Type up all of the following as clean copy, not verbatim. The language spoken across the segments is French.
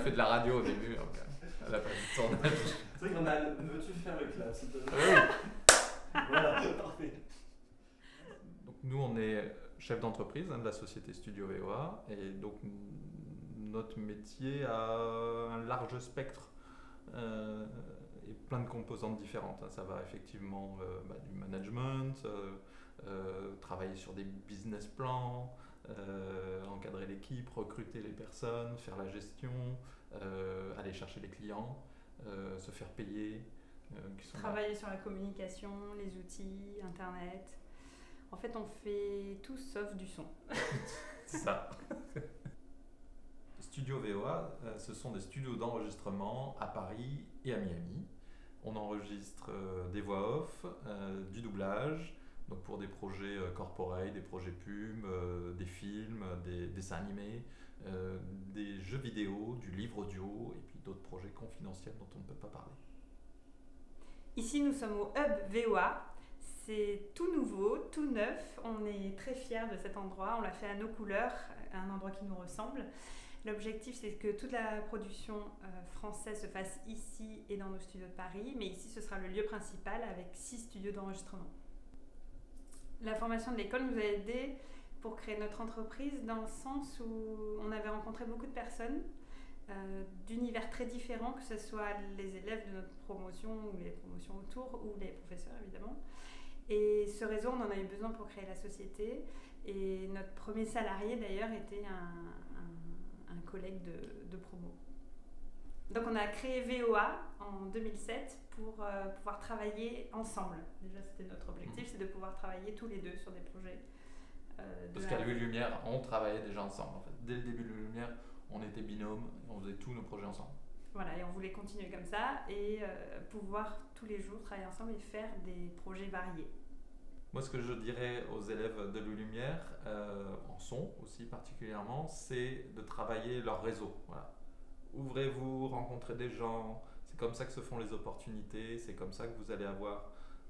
fait de la radio au début, donc elle a pas du tournage. C'est vrai qu'on a veux-tu faire le clap, s'il te plaît? Oui. Voilà, parfait. Donc nous, on est chef d'entreprise de la société Studio VOA, et donc notre métier a un large spectre et plein de composantes différentes. Ça va effectivement du management, travailler sur des business plans, encadrer l'équipe, recruter les personnes, faire la gestion, aller chercher les clients, se faire payer. Travailler sur la communication, les outils, Internet. En fait, on fait tout sauf du son. C'est ça. Studio VOA, ce sont des studios d'enregistrement à Paris et à Miami. On enregistre des voix off, du doublage, donc pour des projets corporate, des projets pubs, des films, des dessins animés, des jeux vidéo, du livre audio et puis d'autres projets confidentiels dont on ne peut pas parler. Ici, nous sommes au Hub VOA. C'est tout nouveau, tout neuf. On est très fiers de cet endroit. On l'a fait à nos couleurs, un endroit qui nous ressemble. L'objectif, c'est que toute la production française se fasse ici et dans nos studios de Paris. Mais ici, ce sera le lieu principal avec 6 studios d'enregistrement. La formation de l'école nous a aidés pour créer notre entreprise dans le sens où on avait rencontré beaucoup de personnes d'univers très différents, que ce soit les élèves de notre promotion ou les promotions autour ou les professeurs évidemment. Et ce réseau, on en a eu besoin pour créer la société. Et notre premier salarié d'ailleurs était un collègue de promo. Donc on a créé VOA en 2007 pour pouvoir travailler ensemble. Déjà c'était notre objectif, c'est de pouvoir travailler tous les deux sur des projets. Parce qu'à Louis Lumière, on travaillait déjà ensemble en fait. Dès le début de Louis Lumière, on était binômes, on faisait tous nos projets ensemble. Voilà, et on voulait continuer comme ça et pouvoir tous les jours travailler ensemble et faire des projets variés. Moi, ce que je dirais aux élèves de Louis Lumière, en son aussi particulièrement, c'est de travailler leur réseau. Voilà. Ouvrez-vous, rencontrez des gens, c'est comme ça que se font les opportunités, c'est comme ça que vous allez avoir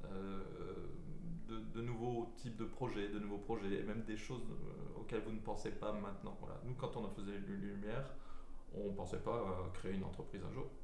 de nouveaux types de projets, de nouveaux projets, et même des choses auxquelles vous ne pensez pas maintenant. Voilà. Nous, quand on faisait Louis Lumière, on ne pensait pas créer une entreprise un jour.